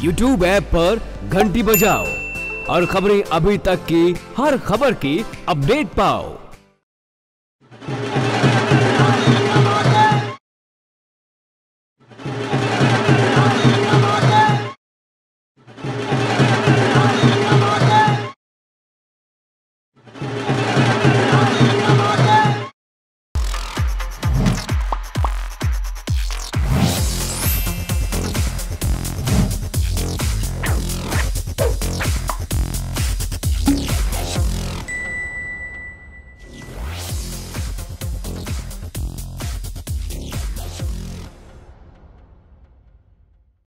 YouTube app पर घंटी बजाओ और खबरें अभी तक की हर खबर की अपडेट पाओ।